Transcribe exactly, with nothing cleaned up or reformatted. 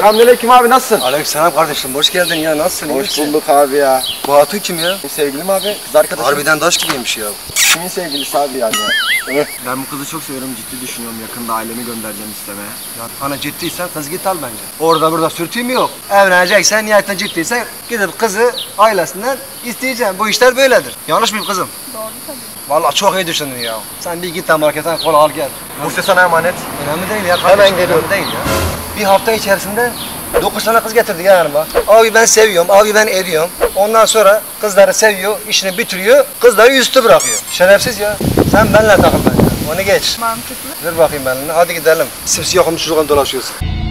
Selamünaleyküm abi, nasılsın? Aleykümselam kardeşim, hoş geldin ya, nasılsın? Hoş bulduk abi ya. Bu hatun kim ya? Sevgilim abi, kız arkadaşım. Harbiden taş gibiymiş ya. Kimin sevgilisi abi yani? Ben bu kızı çok seviyorum, ciddi düşünüyorum. Yakında ailemi göndereceğim istemeye. Ya hani ciddiysen kız git al bence. Orada burada sürtüğüm yok. Evleneceksen, niyeten ciddiysen gidip kızı ailesinden isteyeceksin. Bu işler böyledir. Yanlış mıyım kızım? Doğru tabii. Vallahi çok iyi düşündün ya. Sen bir git de marketten kola al gel. Buse sana emanet. Önemli değil ya. Hemen kardeşim, geliyorum. önemli değil ya. Bir hafta içerisinde dokuz tane kız getirdi ya yanıma. Abi ben seviyorum, abi ben ediyorum. Ondan sonra kızları seviyor, işini bitiriyor, kızları yüzüstü bırakıyor. Şerefsiz ya. Sen benimle takıl bence. Onu geç. Mantıklı. Ver bakayım benimle. Hadi gidelim. Simsiyah olmuş şuradan dolaşıyorsun.